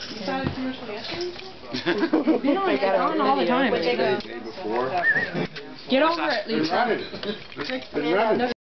You saw the commercial yesterday? Been on all the time. The day before. Get over it, Lisa. Been running.